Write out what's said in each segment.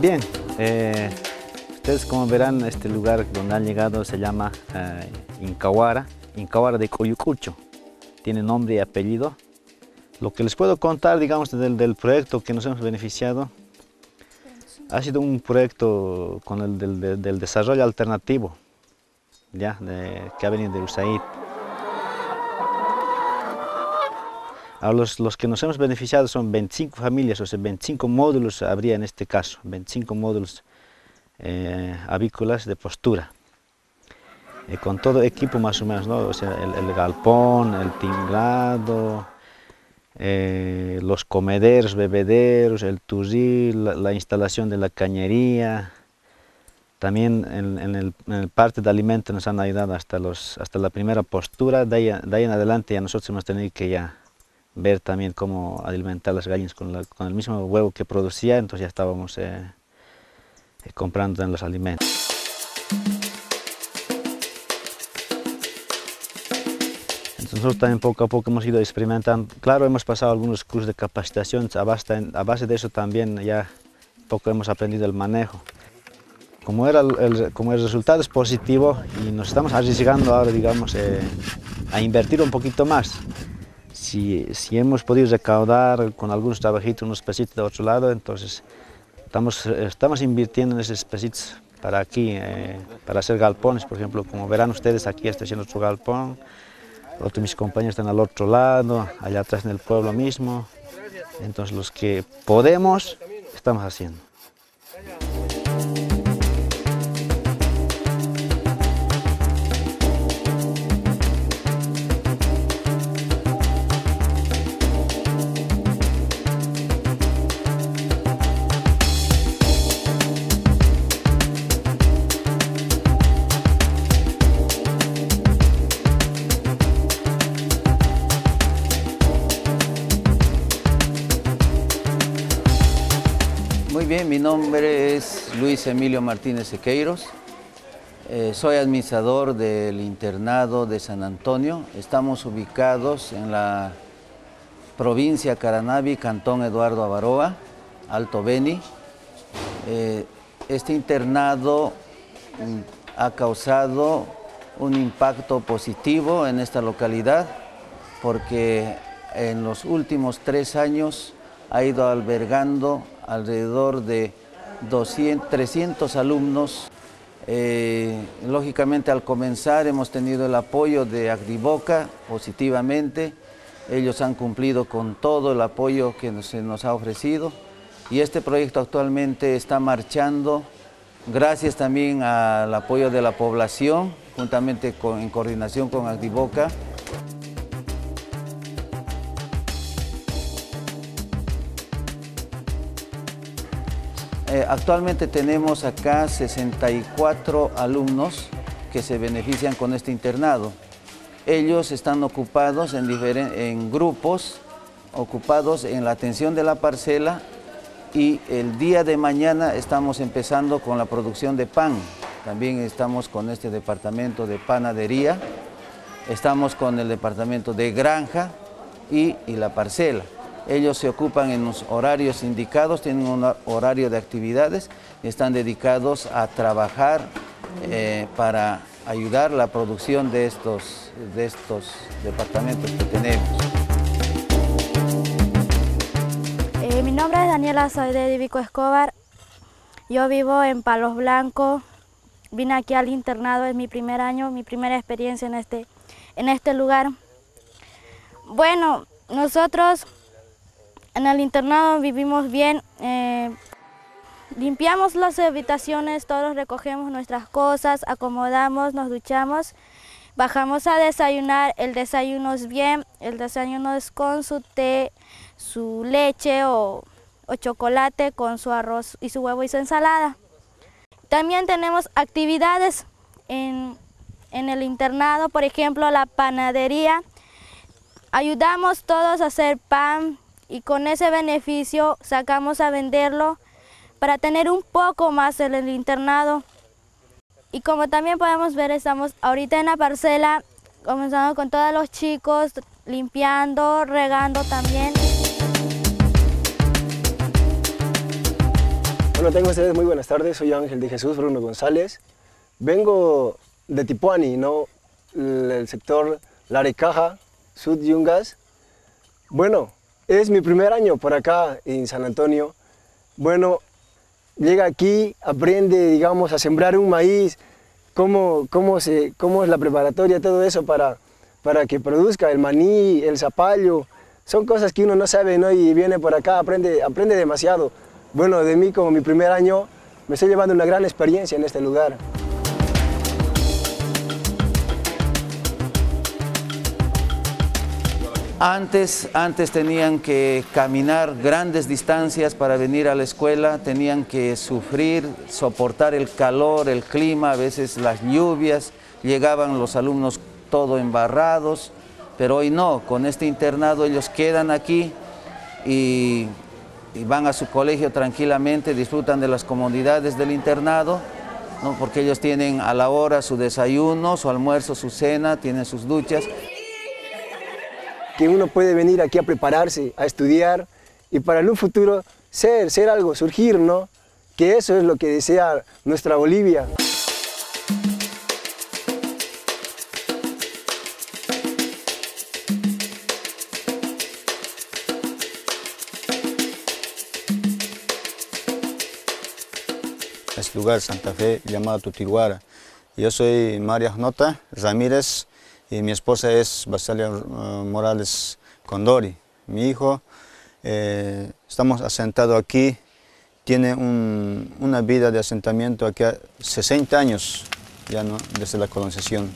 Bien, ustedes como verán, este lugar donde han llegado se llama Incahuara de Coyucucho. Tiene nombre y apellido. Lo que les puedo contar, digamos, del proyecto que nos hemos beneficiado, ha sido un proyecto con del desarrollo alternativo, ¿ya? Que ha venido de USAID. Ahora los que nos hemos beneficiado son 25 familias, o sea, 25 módulos habría en este caso, 25 módulos avícolas de postura. Con todo equipo más o menos, ¿no? O sea, el galpón, el tinglado, los comederos, bebederos, el turril, la instalación de la cañería. También en el parte de alimentos nos han ayudado hasta la primera postura. De ahí en adelante ya nosotros hemos tenido que ya ver también cómo alimentar las gallinas con el mismo huevo que producía, entonces ya estábamos comprando en los alimentos. Entonces nosotros también poco a poco hemos ido experimentando. Claro, hemos pasado algunos cursos de capacitación, a base de eso también ya poco hemos aprendido el manejo. Como el resultado es positivo y nos estamos arriesgando ahora, digamos, a invertir un poquito más. Si hemos podido recaudar con algunos trabajitos unos pesitos de otro lado, entonces estamos invirtiendo en esos pesitos para aquí, para hacer galpones, por ejemplo, como verán ustedes, aquí estoy haciendo otro galpón, otros mis compañeros están al otro lado, allá atrás en el pueblo mismo, entonces los que podemos, estamos haciendo. Muy bien, mi nombre es Luis Emilio Martínez Sequeiros. Soy administrador del internado de San Antonio. Estamos ubicados en la provincia Caranavi, Cantón Eduardo Avaroa, Alto Beni. Este internado ha causado un impacto positivo en esta localidad porque en los últimos 3 años ha ido albergando alrededor de 300 alumnos. Lógicamente al comenzar hemos tenido el apoyo de Agriboca positivamente. Ellos han cumplido con todo el apoyo que se nos ha ofrecido y este proyecto actualmente está marchando gracias también al apoyo de la población, juntamente en coordinación con Agriboca. Actualmente tenemos acá 64 alumnos que se benefician con este internado. Ellos están ocupados en grupos, ocupados en la atención de la parcela y el día de mañana estamos empezando con la producción de pan. También estamos con este departamento de panadería, estamos con el departamento de granja y la parcela. Ellos se ocupan en los horarios indicados, tienen un horario de actividades y están dedicados a trabajar para ayudar la producción de estos departamentos que tenemos. Mi nombre es Daniela, soy de Divico Escobar. Yo vivo en Palos Blancos. Vine aquí al internado, es mi primer año, mi primera experiencia en este lugar. Bueno, nosotros en el internado vivimos bien, limpiamos las habitaciones, todos recogemos nuestras cosas, acomodamos, nos duchamos, bajamos a desayunar, el desayuno es bien, el desayuno es con su té, su leche o chocolate con su arroz y su huevo y su ensalada. También tenemos actividades en el internado, por ejemplo la panadería, ayudamos todos a hacer pan, y con ese beneficio sacamos a venderlo para tener un poco más en el internado. Y como también podemos ver, estamos ahorita en la parcela, comenzando con todos los chicos, limpiando, regando también. Bueno, tengo ustedes muy buenas tardes, soy Ángel de Jesús Bruno González. Vengo de Tipuani, ¿no? El sector Larecaja, Sud Yungas. Bueno, es mi primer año por acá en San Antonio. Bueno, llega aquí, aprende, digamos, a sembrar un maíz, cómo es la preparatoria, todo eso para que produzca el maní, el zapallo. Son cosas que uno no sabe, ¿no? Y viene por acá, aprende demasiado. Bueno, de mí como mi primer año, me estoy llevando una gran experiencia en este lugar. Antes tenían que caminar grandes distancias para venir a la escuela, tenían que sufrir, soportar el calor, el clima, a veces las lluvias, llegaban los alumnos todo embarrados, pero hoy no, con este internado ellos quedan aquí y van a su colegio tranquilamente, disfrutan de las comodidades del internado, ¿no? Porque ellos tienen a la hora su desayuno, su almuerzo, su cena, tienen sus duchas. Que uno puede venir aquí a prepararse, a estudiar y para en un futuro ser algo, surgir, ¿no? Que eso es lo que desea nuestra Bolivia. Es lugar Santa Fe llamado Tutihuara. Yo soy María Nota Ramírez y mi esposa es Basalia Morales Condori. Mi hijo, estamos asentados aquí, tiene una vida de asentamiento aquí a 60 años, ya no, desde la colonización.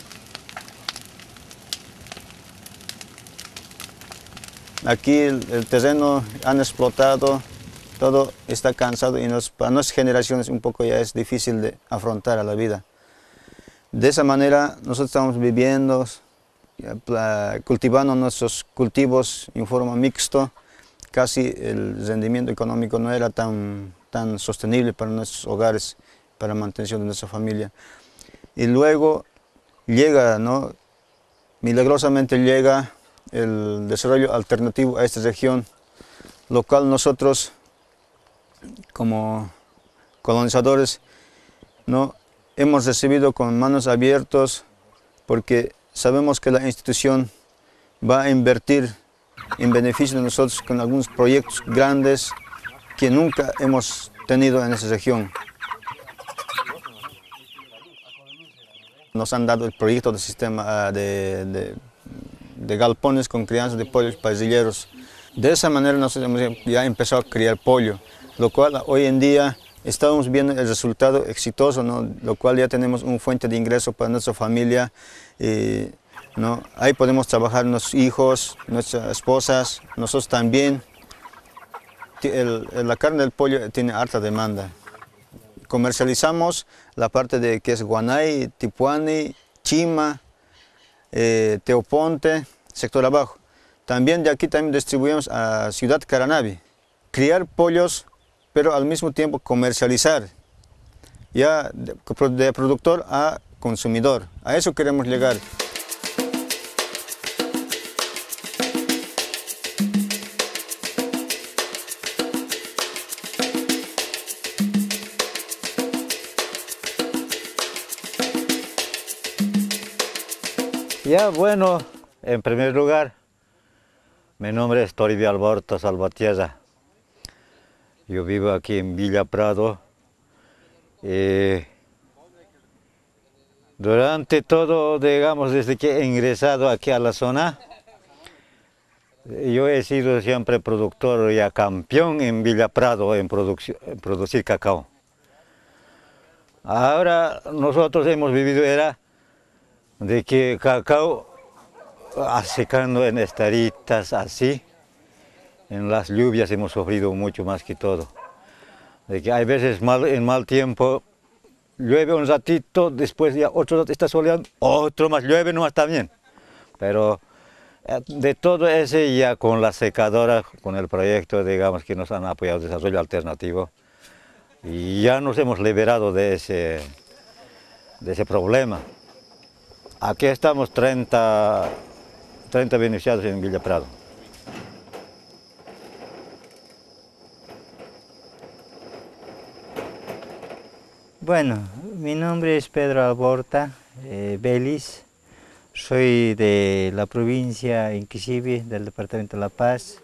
Aquí el terreno han explotado, todo está cansado y para nuestras generaciones un poco ya es difícil de afrontar a la vida. De esa manera nosotros estamos viviendo, cultivando nuestros cultivos en forma mixta. Casi el rendimiento económico no era tan sostenible para nuestros hogares, para la mantención de nuestra familia. Y luego llega, ¿no? Milagrosamente llega el desarrollo alternativo a esta región, lo cual nosotros como colonizadores, ¿no? Hemos recibido con manos abiertas porque sabemos que la institución va a invertir en beneficio de nosotros con algunos proyectos grandes que nunca hemos tenido en esa región. Nos han dado el proyecto de sistema de galpones con crianza de pollos parrilleros. De esa manera nosotros hemos ya empezado a criar pollo, lo cual hoy en día estamos viendo el resultado exitoso, ¿no? Lo cual ya tenemos una fuente de ingreso para nuestra familia. ¿No? Ahí podemos trabajar nuestros hijos, nuestras esposas, nosotros también. La carne del pollo tiene alta demanda. Comercializamos la parte de que es Guanay, Tipuani, Chima, Teoponte, sector abajo. También de aquí también distribuimos a Ciudad Caranavi. Criar pollos, pero al mismo tiempo comercializar, ya de productor a consumidor. A eso queremos llegar. Ya, bueno, en primer lugar, mi nombre es Toribio Alberto Salvatierra. Yo vivo aquí en Villa Prado. Durante todo, digamos, desde que he ingresado aquí a la zona, yo he sido siempre productor, ya campeón en Villa Prado en producir cacao. Ahora nosotros hemos vivido era de que cacao secando en estaritas así. En las lluvias hemos sufrido mucho más que todo. De que hay veces en mal tiempo llueve un ratito, después ya otro rato está soleando, otro más llueve nomás también. Pero de todo ese ya con la secadora, con el proyecto, digamos, que nos han apoyado el desarrollo alternativo, y ya nos hemos liberado de ese problema. Aquí estamos 30 beneficiados en Villa Prado. Bueno, mi nombre es Pedro Alborta Vélez, soy de la provincia Inquisibi, del departamento de La Paz.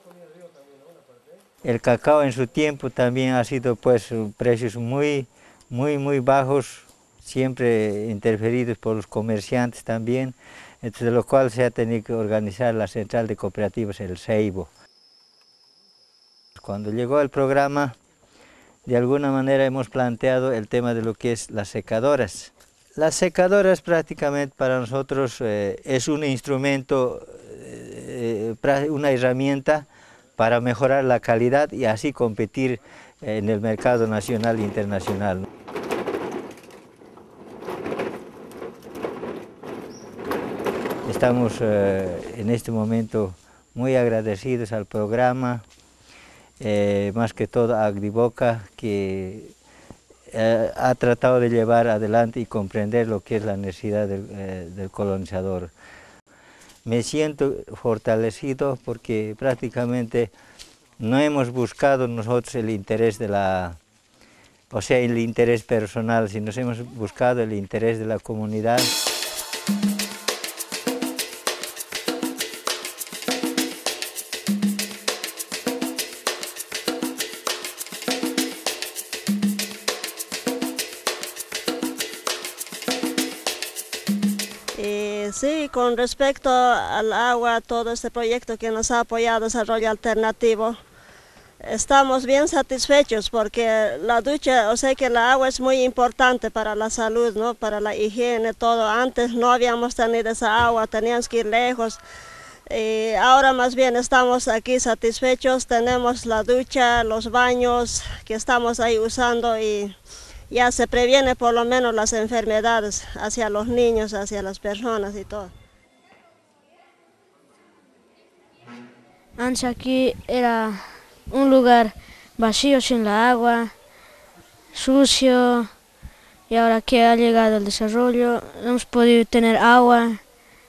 El cacao en su tiempo también ha sido pues precios muy bajos, siempre interferidos por los comerciantes también, de lo cual se ha tenido que organizar la central de cooperativas, el Ceibo. Cuando llegó el programa, de alguna manera hemos planteado el tema de lo que es las secadoras. Las secadoras prácticamente para nosotros es un instrumento, una herramienta para mejorar la calidad y así competir en el mercado nacional e internacional. Estamos en este momento muy agradecidos al programa, más que todo a Agdivoca, que ha tratado de llevar adelante y comprender lo que es la necesidad del colonizador. Me siento fortalecido porque prácticamente no hemos buscado nosotros el interés el interés personal, sino hemos buscado el interés de la comunidad. Sí, con respecto al agua, todo este proyecto que nos ha apoyado Desarrollo Alternativo, estamos bien satisfechos porque la ducha, o sea que el agua es muy importante para la salud, ¿no? Para la higiene, todo. Antes no habíamos tenido esa agua, teníamos que ir lejos. Y ahora más bien estamos aquí satisfechos, tenemos la ducha, los baños que estamos ahí usando y ya se previene por lo menos las enfermedades hacia los niños, hacia las personas y todo. Antes aquí era un lugar vacío, sin la agua, sucio, y ahora que ha llegado el desarrollo hemos podido tener agua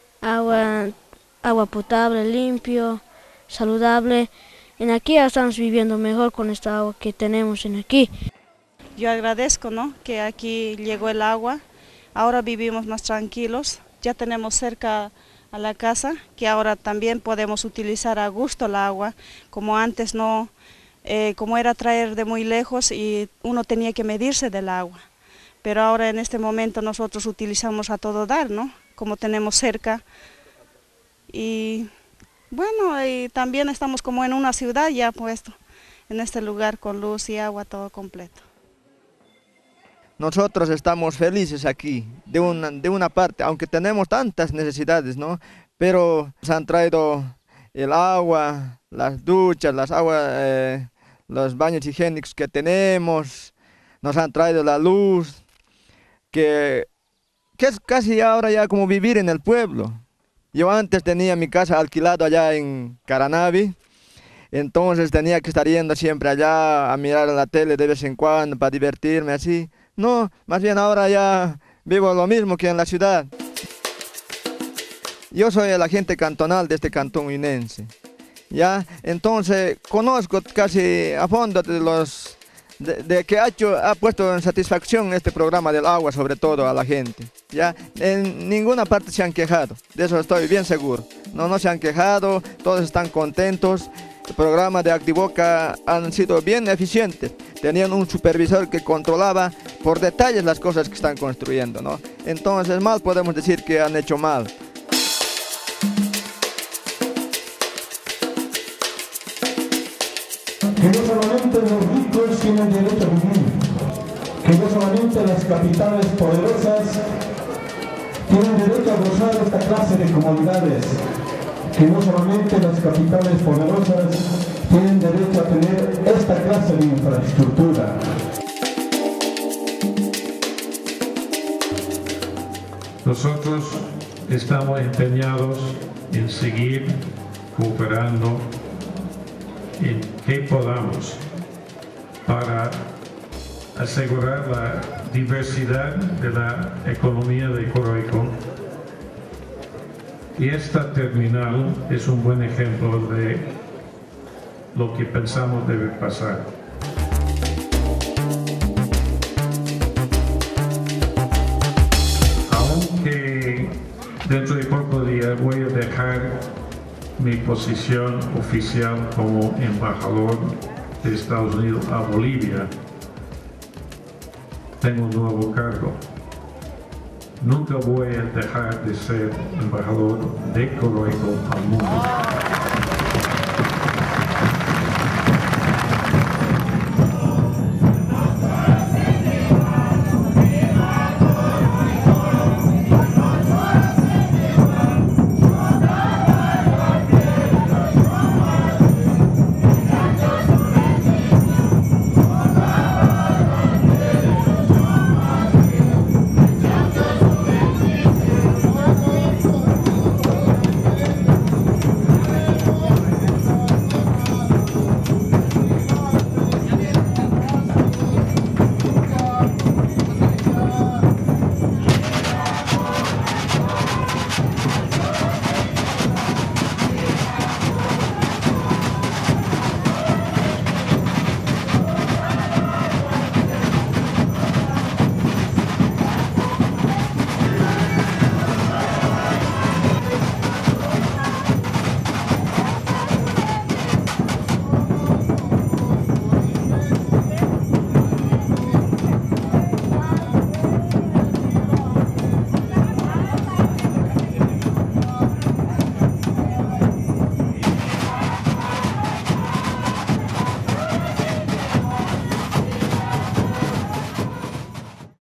potable, limpio, saludable. En aquí ya estamos viviendo mejor con esta agua que tenemos en aquí. Yo agradezco, ¿no?, que aquí llegó el agua, ahora vivimos más tranquilos, ya tenemos cerca a la casa, que ahora también podemos utilizar a gusto el agua, como antes no, como era traer de muy lejos y uno tenía que medirse del agua, pero ahora en este momento nosotros utilizamos a todo dar, ¿no?, como tenemos cerca, y bueno, y también estamos como en una ciudad ya puesto, en este lugar con luz y agua todo completo. Nosotros estamos felices aquí, de una parte, aunque tenemos tantas necesidades, ¿no? Pero nos han traído el agua, las duchas, los baños higiénicos que tenemos, nos han traído la luz, que es casi ahora ya como vivir en el pueblo. Yo antes tenía mi casa alquilada allá en Caranavi, entonces tenía que estar yendo siempre allá a mirar la tele de vez en cuando para divertirme así. No, más bien ahora ya vivo lo mismo que en la ciudad. Yo soy el agente cantonal de este cantón huinense, ¿ya? Entonces conozco casi a fondo de que ha puesto en satisfacción este programa del agua, sobre todo a la gente, ¿ya? En ninguna parte se han quejado, de eso estoy bien seguro. No se han quejado, todos están contentos. El programa de Agdivoca han sido bien eficientes. Tenían un supervisor que controlaba por detalles las cosas que están construyendo, ¿no? Entonces mal podemos decir que han hecho mal. Que no solamente los ricos tienen derecho a vivir, que no solamente las capitales poderosas tienen derecho a gozar de esta clase de comodidades, que no solamente las capitales poderosas tienen derecho a tener esta clase de infraestructura. Nosotros estamos empeñados en seguir cooperando en que podamos para asegurar la diversidad de la economía de Coroico. Y esta terminal es un buen ejemplo de lo que pensamos debe pasar. Dentro de pocos días voy a dejar mi posición oficial como embajador de Estados Unidos a Bolivia. Tengo un nuevo cargo. Nunca voy a dejar de ser embajador de Coroico al mundo.